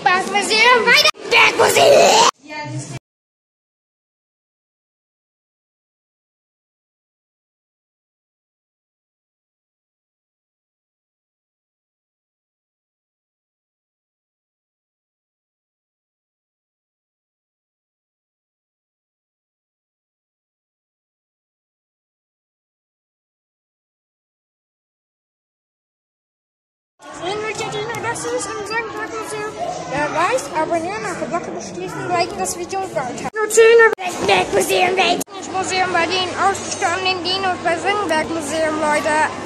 Bergmuseum weiter. Bergmuseum! Das ist im Bergmuseum. Wer weiß, abonnieren, auf die Glocke beschließen, liken das Video und weiter. Bergmuseum, Museum bei den ausgestorbenen Dinos bei Bergmuseum, Leute.